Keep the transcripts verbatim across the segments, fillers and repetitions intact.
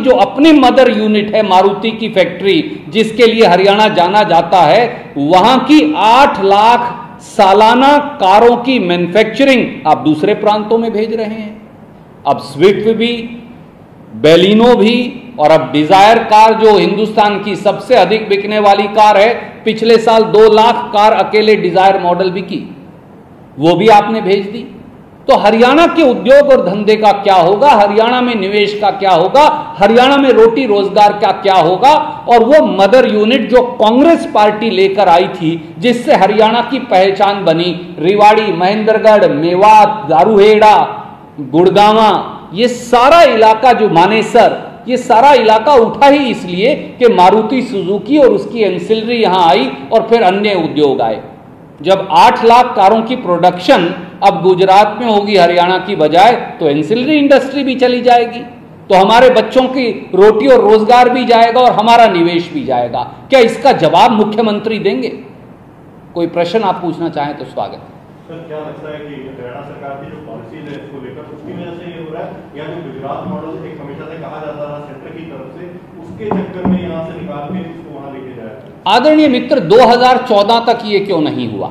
जो अपनी mother unit है मारुति की फैक्ट्री, जिसके लिए हरियाणा जाना जाता है, वहां की आठ लाख सालाना कारों की मैन्युफैक्चरिंग आप दूसरे प्रांतों में भेज रहे हैं। अब स्विफ्ट भी, बेलिनो भी, और अब डिजायर कार जो हिंदुस्तान की सबसे अधिक बिकने वाली कार है, पिछले साल दो लाख कार अकेले डिजायर मॉडल बिकी, वो भी आपने भेज दी। तो हरियाणा के उद्योग और धंधे का क्या होगा, हरियाणा में निवेश का क्या होगा, हरियाणा में रोटी रोजगार का क्या होगा। और वो मदर यूनिट जो कांग्रेस पार्टी लेकर आई थी, जिससे हरियाणा की पहचान बनी, रेवाड़ी, महेंद्रगढ़, मेवात, दारूहेड़ा, गुड़गांवा, ये सारा इलाका जो मानेसर, ये सारा इलाका उठा ही इसलिए कि मारुति सुजुकी और उसकी एंसिलरी यहां आई और फिर अन्य उद्योग आए। जब आठ लाख कारों की प्रोडक्शन अब गुजरात में होगी हरियाणा की बजाय, तो एंसिलरी इंडस्ट्री भी चली जाएगी, तो हमारे बच्चों की रोटी और रोजगार भी जाएगा और हमारा निवेश भी जाएगा। क्या इसका जवाब मुख्यमंत्री देंगे? कोई प्रश्न आप पूछना चाहें तो स्वागत है। सर, क्या लगता है कि हरियाणा सरकार की जो पॉलिसी है इसको लेकर, उसकी वजह से ये हो रहा है, या जो गुजरात मॉडल एक हमेशा से कहा जाता था सेंटर की तरफ से, उसके चक्कर में यहाँ से निकाल के उसको वहां लेके जाए? आदरणीय मित्र, दो हज़ार चौदह तक ये क्यों नहीं हुआ?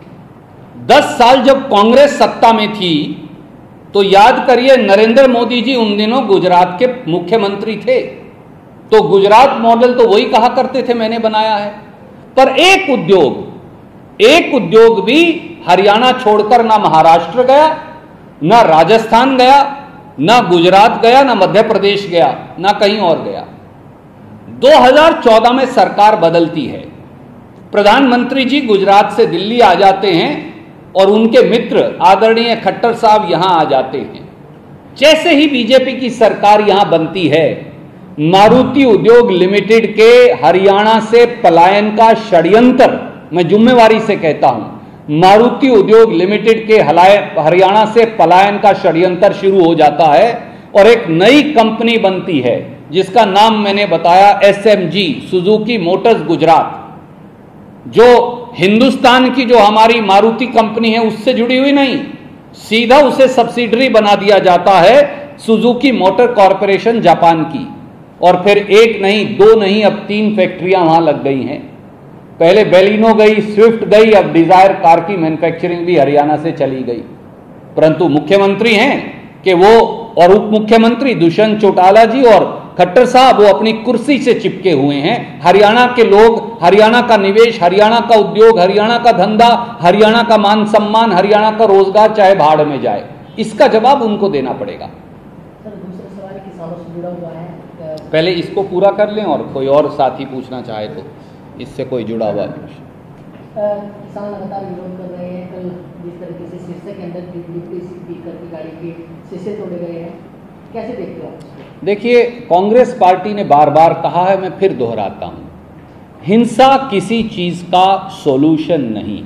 दस साल जब कांग्रेस सत्ता में थी, तो याद करिए नरेंद्र मोदी जी उन दिनों गुजरात के मुख्यमंत्री थे, तो गुजरात मॉडल तो वही कहा करते थे मैंने बनाया है। पर एक उद्योग एक उद्योग भी हरियाणा छोड़कर ना महाराष्ट्र गया, ना राजस्थान गया, ना गुजरात गया, ना मध्य प्रदेश गया, ना कहीं और गया। दो हज़ार चौदह में सरकार बदलती है, प्रधानमंत्री जी गुजरात से दिल्ली आ जाते हैं और उनके मित्र आदरणीय खट्टर साहब यहां आ जाते हैं। जैसे ही बीजेपी की सरकार यहां बनती है, मारुति उद्योग लिमिटेड के हरियाणा से पलायन का षड्यंत्र, मैं जिम्मेवारी से कहता हूं, मारुति उद्योग लिमिटेड के हरियाणा से पलायन का षड्यंत्र शुरू हो जाता है और एक नई कंपनी बनती है जिसका नाम मैंने बताया एसएमजी, सुजुकी मोटर्स गुजरात, जो हिंदुस्तान की जो हमारी मारुति कंपनी है उससे जुड़ी हुई नहीं, सीधा उसे सब्सिडरी बना दिया जाता है सुजुकी मोटर कॉरपोरेशन जापान की। और फिर एक नहीं, दो नहीं, अब तीन फैक्ट्रियां वहां लग गई हैं। पहले बेलिनो गई, स्विफ्ट गई, अब डिजायर कार की मैन्युफैक्चरिंग भी हरियाणा से चली गई। परंतु मुख्यमंत्री हैं कि वो, और उप मुख्यमंत्री दुष्यंत चौटाला जी और खट्टर साहब, वो अपनी कुर्सी से चिपके हुए हैं। हरियाणा के लोग, हरियाणा का निवेश, हरियाणा का उद्योग, हरियाणा का धंधा, हरियाणा का मान सम्मान, हरियाणा का रोजगार चाहे भाड़ में जाए, इसका जवाब उनको देना पड़ेगा। सर, दूसरा सवाल किसानों से जुड़ा हुआ है। पहले इसको पूरा कर लें और कोई और साथी पूछना चाहे तो इससे कोई जुड़ा हुआ प्रश्न। किसान लगातार विरोध कर रहे हैं। कल जिस तरीके से सिरसा के अंदर डिप्टी स्पीकर की गाड़ी के शीशे तोड़े गए हैं, कैसे देखते हो आप? देखिए, कांग्रेस पार्टी ने बार बार कहा है, मैं फिर दोहराता हूं, हिंसा किसी चीज का सॉल्यूशन नहीं।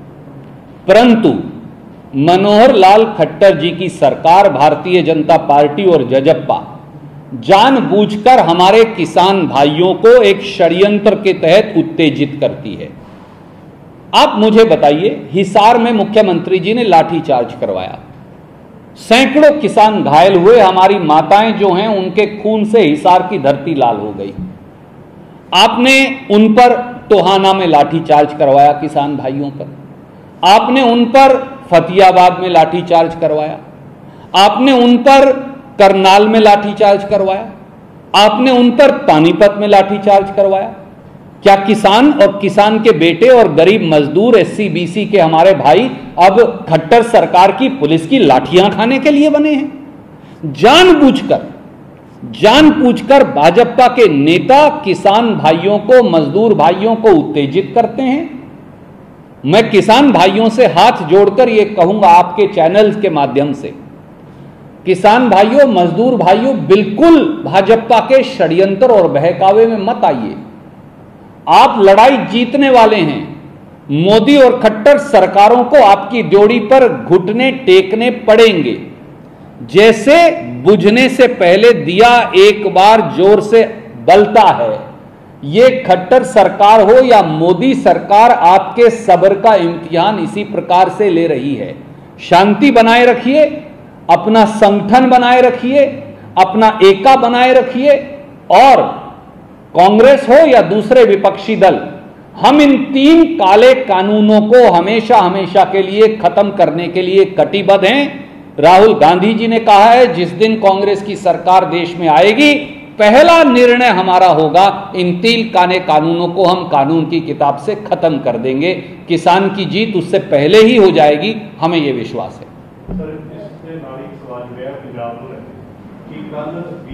परंतु मनोहर लाल खट्टर जी की सरकार, भारतीय जनता पार्टी और जजप्पा जानबूझकर हमारे किसान भाइयों को एक षड्यंत्र के तहत उत्तेजित करती है। आप मुझे बताइए, हिसार में मुख्यमंत्री जी ने लाठीचार्ज करवाया, सैकड़ों किसान घायल हुए, हमारी माताएं जो हैं उनके खून से हिसार की धरती लाल हो गई। आपने उन पर टोहाना में लाठीचार्ज करवाया किसान भाइयों पर, आपने उन पर फतियाबाद में लाठीचार्ज करवाया, आपने उन पर करनाल में लाठीचार्ज करवाया, आपने उन पर पानीपत में लाठीचार्ज करवाया। क्या किसान और किसान के बेटे और गरीब मजदूर एससी बीसी के हमारे भाई अब खट्टर सरकार की पुलिस की लाठियां खाने के लिए बने हैं? जानबूझकर जानबूझकर भाजपा के नेता किसान भाइयों को, मजदूर भाइयों को उत्तेजित करते हैं। मैं किसान भाइयों से हाथ जोड़कर यह कहूंगा आपके चैनल्स के माध्यम से, किसान भाइयों, मजदूर भाइयों, बिल्कुल भाजपा के षड्यंत्र और बहकावे में मत आइए। आप लड़ाई जीतने वाले हैं। मोदी और खट्टर सरकारों को आपकी ड्योढ़ी पर घुटने टेकने पड़ेंगे। जैसे बुझने से पहले दिया एक बार जोर से बलता है, ये खट्टर सरकार हो या मोदी सरकार, आपके सब्र का इम्तिहान इसी प्रकार से ले रही है। शांति बनाए रखिए, अपना संगठन बनाए रखिए, अपना एका बनाए रखिए, और कांग्रेस हो या दूसरे विपक्षी दल, हम इन तीन काले कानूनों को हमेशा हमेशा के लिए खत्म करने के लिए कटिबद्ध हैं। राहुल गांधी जी ने कहा है, जिस दिन कांग्रेस की सरकार देश में आएगी, पहला निर्णय हमारा होगा, इन तीन काले कानूनों को हम कानून की किताब से खत्म कर देंगे। किसान की जीत उससे पहले ही हो जाएगी, हमें यह विश्वास है। सर, इससे नागरिक सवाल जो है पंजाब में कि कल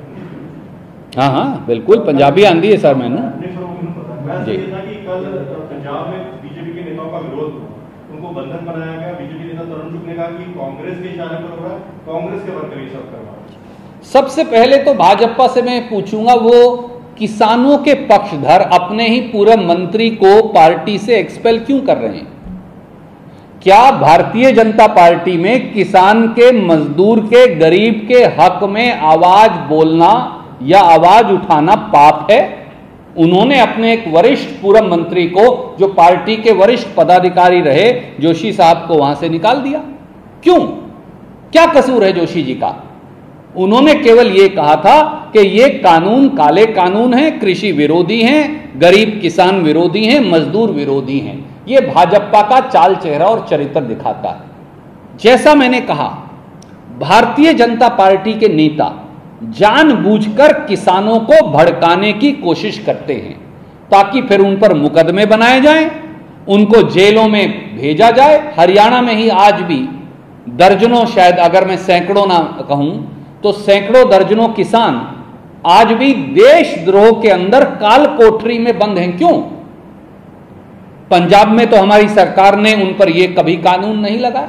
हाँ हाँ बिल्कुल, पंजाबी आंधी है सर मैंने जी। कि कल पंजाब में बीजेपी के नेताओं का विरोध हुआ, उनको बंधन बनाया गया। बीजेपी नेता तरुण चुग ने कहा कि कांग्रेस के इशारे पर हो रहा है, कांग्रेस के वर्कर ये सब करवा रहे हैं। सबसे पहले तो भाजपा से मैं पूछूंगा, वो किसानों के पक्षधर अपने ही पूर्व मंत्री को पार्टी से एक्सपेल क्यों कर रहे हैं? क्या भारतीय जनता पार्टी में किसान के, मजदूर के, गरीब के हक में आवाज बोलना या आवाज उठाना पाप है? उन्होंने अपने एक वरिष्ठ पूर्व मंत्री को, जो पार्टी के वरिष्ठ पदाधिकारी रहे, जोशी साहब को वहां से निकाल दिया। क्यों? क्या कसूर है जोशी जी का? उन्होंने केवल यह कहा था कि ये कानून काले कानून हैं, कृषि विरोधी हैं, गरीब किसान विरोधी हैं, मजदूर विरोधी हैं। ये भाजपा का चाल चेहरा और चरित्र दिखाता है। जैसा मैंने कहा, भारतीय जनता पार्टी के नेता जानबूझकर किसानों को भड़काने की कोशिश करते हैं, ताकि फिर उन पर मुकदमे बनाए जाएं, उनको जेलों में भेजा जाए। हरियाणा में ही आज भी दर्जनों, शायद अगर मैं सैकड़ों ना कहूं तो सैकड़ों दर्जनों किसान आज भी देशद्रोह के अंदर काल कोठरी में बंद हैं। क्यों? पंजाब में तो हमारी सरकार ने उन पर यह कभी कानून नहीं लगाया।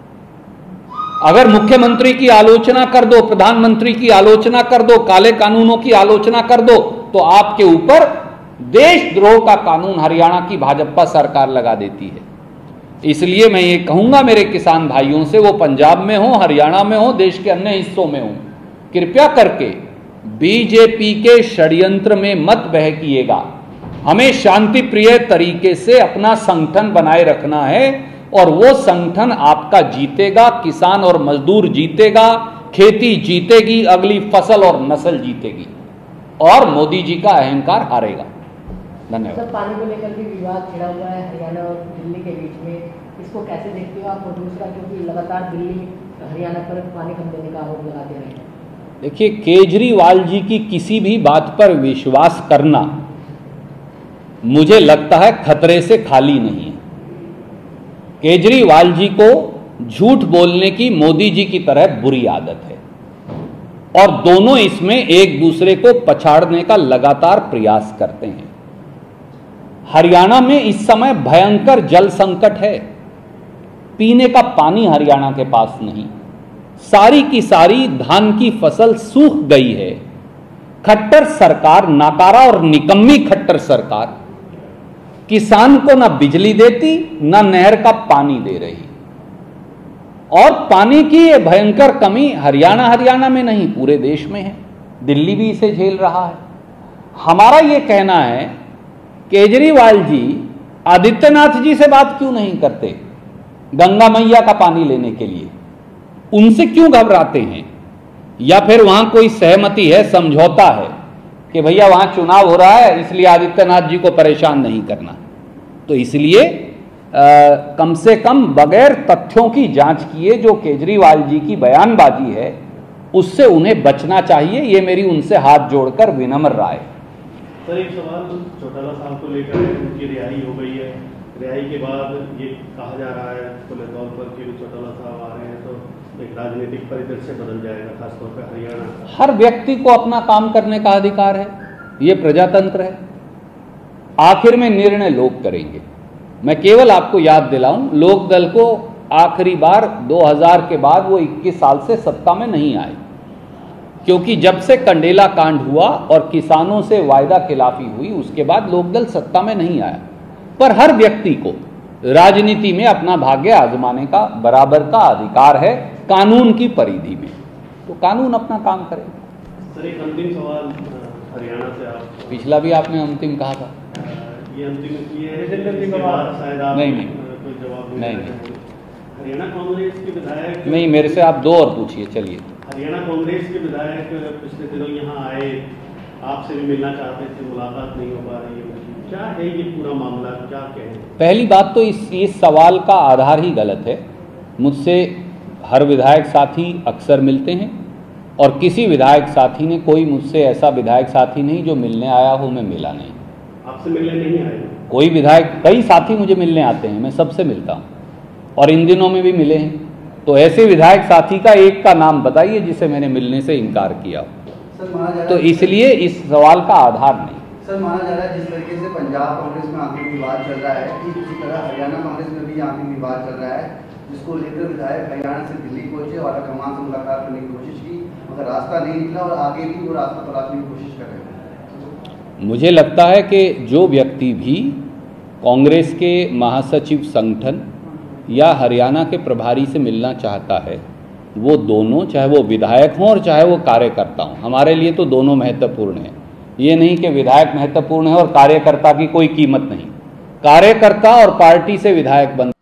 अगर मुख्यमंत्री की आलोचना कर दो, प्रधानमंत्री की आलोचना कर दो, काले कानूनों की आलोचना कर दो, तो आपके ऊपर देशद्रोह का कानून हरियाणा की भाजपा सरकार लगा देती है। इसलिए मैं ये कहूंगा मेरे किसान भाइयों से, वो पंजाब में हो, हरियाणा में हो, देश के अन्य हिस्सों में हो, कृपया करके बीजेपी के षड्यंत्र में मत बहकिएगा। हमें शांति प्रिय तरीके से अपना संगठन बनाए रखना है, और वो संगठन आपका जीतेगा, किसान और मजदूर जीतेगा, खेती जीतेगी, अगली फसल और नस्ल जीतेगी, और मोदी जी का अहंकार हारेगा। धन्यवाद। सर, पानी को लेकर भी विवाद छिड़ा हुआ है हरियाणा और दिल्ली के बीच में, इसको कैसे देखते हो आप? और दूसरा, क्योंकि लगातार दिल्ली हरियाणा पर पानी कम देने का आरोप लगाते रहे हैं। देखिए, केजरीवाल जी की किसी भी बात पर विश्वास करना मुझे लगता है खतरे से खाली नहीं है। केजरीवाल जी को झूठ बोलने की मोदी जी की तरह बुरी आदत है, और दोनों इसमें एक दूसरे को पछाड़ने का लगातार प्रयास करते हैं। हरियाणा में इस समय भयंकर जल संकट है, पीने का पानी हरियाणा के पास नहीं, सारी की सारी धान की फसल सूख गई है। खट्टर सरकार, नाकारा और निकम्मी खट्टर सरकार, किसान को ना बिजली देती, ना नहर का पानी दे रही, और पानी की ये भयंकर कमी हरियाणा हरियाणा में नहीं, पूरे देश में है। दिल्ली भी इसे झेल रहा है। हमारा ये कहना है, केजरीवाल जी आदित्यनाथ जी से बात क्यों नहीं करते गंगा मैया का पानी लेने के लिए? उनसे क्यों घबराते हैं? या फिर वहां कोई सहमति है, समझौता है कि भैया वहां चुनाव हो रहा है, इसलिए आदित्यनाथ जी को परेशान नहीं करना? तो इसलिए आ, कम से कम बगैर तथ्यों की जांच किए जो केजरीवाल जी की बयानबाजी है, उससे उन्हें बचना चाहिए। ये मेरी उनसे हाथ जोड़कर विनम्र राय। सर, एक सवाल चौटाला साहब को लेकर है, उनकी रिहाई हो गई है। रिहाई के बाद ये कहा जा रहा है खुले तौर पर कि चौटाला साहब आ रहे हैं तो एक राजनीतिक परिदृश्य बदल जाएगा, खासतौर पर हरियाणा। हर व्यक्ति को अपना काम करने का अधिकार है, ये प्रजातंत्र है। आखिर में निर्णय लोग करेंगे। मैं केवल आपको याद दिलाऊं, लोकदल को आखिरी बार दो हज़ार के बाद वो इक्कीस साल से सत्ता में नहीं आए, क्योंकि जब से कंडेला कांड हुआ और किसानों से वायदा खिलाफी हुई, उसके बाद लोकदल सत्ता में नहीं आया। पर हर व्यक्ति को राजनीति में अपना भाग्य आजमाने का बराबर का अधिकार है, कानून की परिधि में। तो कानून अपना काम करेगा। सर, एक अंतिम सवाल हरियाणा से। आप पिछला भी आपने अंतिम कहा था। ये अंतिम इसलिए है शायद आप नहीं नहीं कोई जवाब नहीं नहीं हरियाणा कांग्रेस के विधायक नहीं, मेरे से आप दो और पूछिए, चलिए। हरियाणा कांग्रेस के विधायक पिछले दिनों यहाँ आए, आपसे भी मिलना चाहते थे, मुलाकात नहीं हो पा रही है, क्या है ये पूरा मामला, क्या कहें? पहली बात तो इस इस सवाल का आधार ही गलत है। मुझसे हर विधायक साथी अक्सर मिलते हैं और किसी विधायक साथी ने, कोई मुझसे ऐसा विधायक साथी नहीं जो मिलने आया हो मैं मिला नहीं। आपसे मिलने नहीं आए? कोई विधायक, कई साथी मुझे मिलने आते हैं, मैं सबसे मिलता हूँ और इन दिनों में भी मिले हैं। तो ऐसे विधायक साथी का एक का नाम बताइए जिसे मैंने मिलने से इनकार किया हो। तो इसलिए इस सवाल का आधार नहीं। सर, माना जा रहा है जिस तरीके से पंजाब कांग्रेस में आंतरिक विवाद चल रहा है, ठीक उसी तरह हरियाणा कांग्रेस में भी आंतरिक विवाद चल रहा है, जिसको लेकर विधायक हरियाणा से दिल्ली पहुंचे और कमान से मुलाकात करने की कोशिश की, मगर रास्ता नहीं निकला और आगे भी वो रास्ता तलाशने की कोशिश कर रहे हैं। मुझे लगता है कि जो व्यक्ति भी कांग्रेस के महासचिव संगठन या हरियाणा के प्रभारी से मिलना चाहता है, वो दोनों, चाहे वो विधायक हों और चाहे वो कार्यकर्ता हों, हमारे लिए तो दोनों महत्वपूर्ण हैं। ये नहीं कि विधायक महत्वपूर्ण है और कार्यकर्ता की कोई कीमत नहीं। कार्यकर्ता और पार्टी से विधायक बन